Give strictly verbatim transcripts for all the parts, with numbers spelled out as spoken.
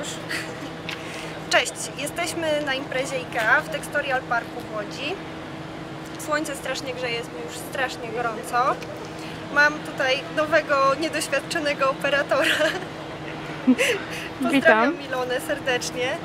już. Cześć, jesteśmy na imprezie IKEA w Textorial Parku w Łodzi. Słońce strasznie grzeje, jest mi już strasznie gorąco. Mam tutaj nowego, niedoświadczonego operatora. Pozdrawiam Witam. Ilonę serdecznie.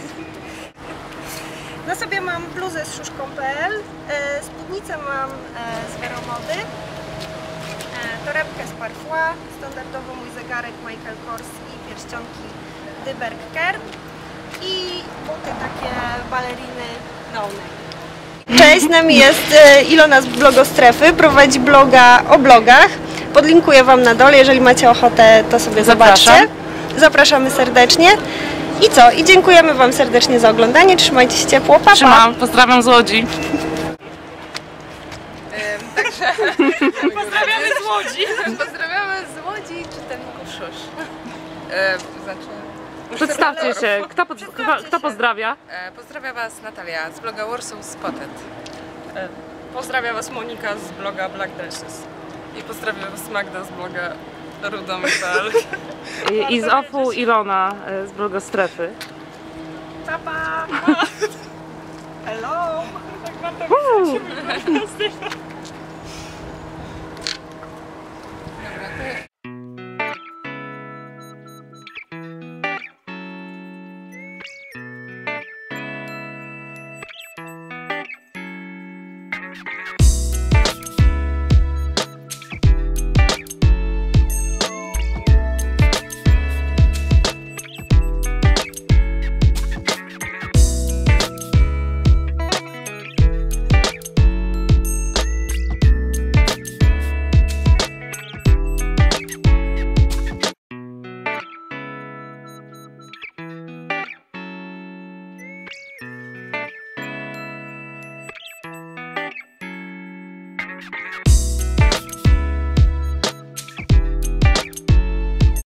Na sobie mam bluzę z szuszką kropka pe el, spódnicę mam z Veromody, torebkę z Parfois, standardowo mój zegarek Michael Kors i pierścionki de Bergker i buty takie baleriny No Name. Cześć, z nami jest Ilona z Blogostrefy, prowadzi bloga o blogach. Podlinkuję Wam na dole, jeżeli macie ochotę, to sobie Zapraszam. zobaczcie. Zapraszamy serdecznie. I co? I dziękujemy Wam serdecznie za oglądanie. Trzymajcie się ciepło. Pa, pa. Trzymam, pozdrawiam z Łodzi. Także Pozdrawiamy z Łodzi. pozdrawiamy z Łodzi, czy ten Kuszusz. E, znaczy, Przedstawcie się. Kto, pod, kto, kto pozdrawia? e, pozdrawia Was Natalia z bloga Warsaw Spotted. Pozdrawia Was Monika z bloga Black Dresses. I pozdrawia Was Magda z bloga rudomy kropka pe el. I, i z ofu Ilona e, z Blogostrefy. Pa, pa. Hello. Uh.